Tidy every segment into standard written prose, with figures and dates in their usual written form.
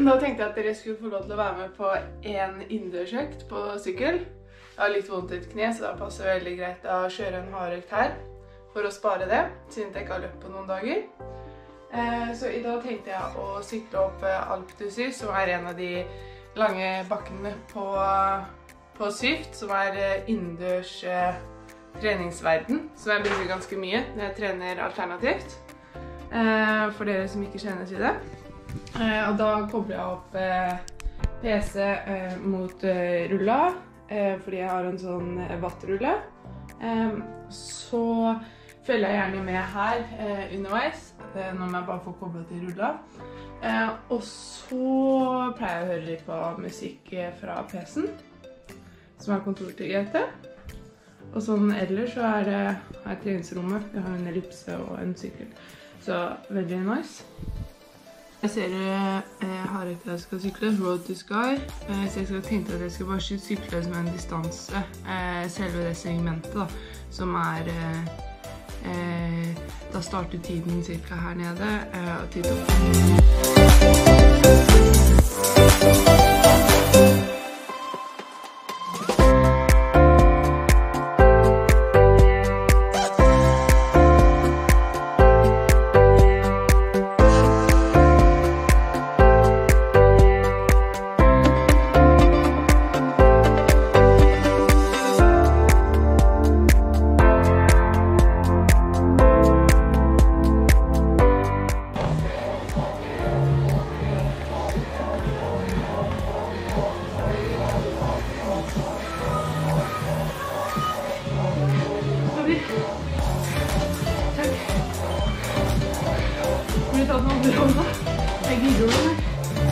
Da tenkte jeg at dere skulle få lov til å være med på en innendørsøkt på sykkel. Jeg har litt vondt i et kne, så da passer det veldig greit å kjøre en hardøkt her for å spare det, siden jeg ikke har løpt på noen dager. Så i dag tenkte jeg å sykle opp Alpe d'Huez, som er en av de lange bakkene på Swift, som er innendørs treningsverden, som jeg bruker ganske mye når jeg trener alternativt, for dere som ikke kjenner til det. Og da kobler jeg opp PC mot rulla, fordi jeg har en sånn wattrulle. Så følger jeg gjerne med her underveis, når jeg bare får koblet til rulla. Og så pleier jeg å høre litt på musikk fra PC-en, som er kontoret til GT. Og sånn ellers så er det her treningsrommet. Vi har en ellipse og en sykkel. Så veldig nice. Jeg ser hardøkta jeg skal sykle, Road to Sky. Så jeg tenkte at jeg skal bare sykle som en distanse. Selve det segmentet da, som er da starter tiden cirka her nede, og tid opp. Jeg gidder det her.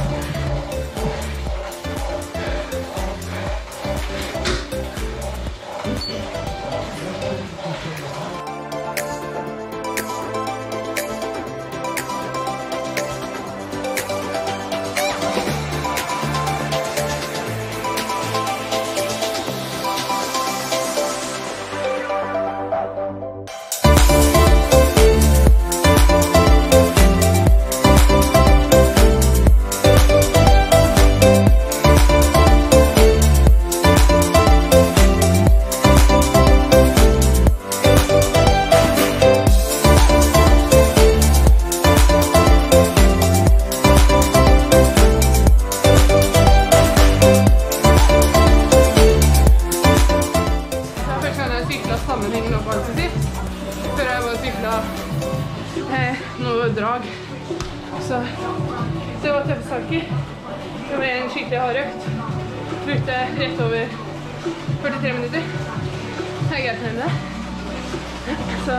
Sammenhengen opp alt sitt, før jeg bare syklet noe drag. Så det var tøffe saker. Det var en skikkelig hardøkt. Brukte rett over 43 minutter. Det er greit med det. Så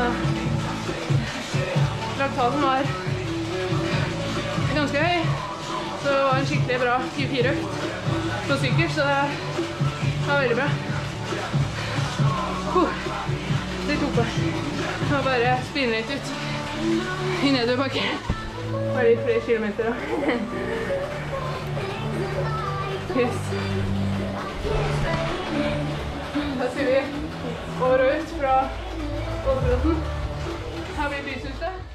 laktaten var ganske høy. Så det var en skikkelig bra 24-økt på sykkel, så det var veldig bra. Det tok på. Jeg må bare spinne litt ut i nedoverbakken. Bare litt flere kilometer da. Yes. Da ser vi over og ut fra Ålbrotten. Her blir Byshuset.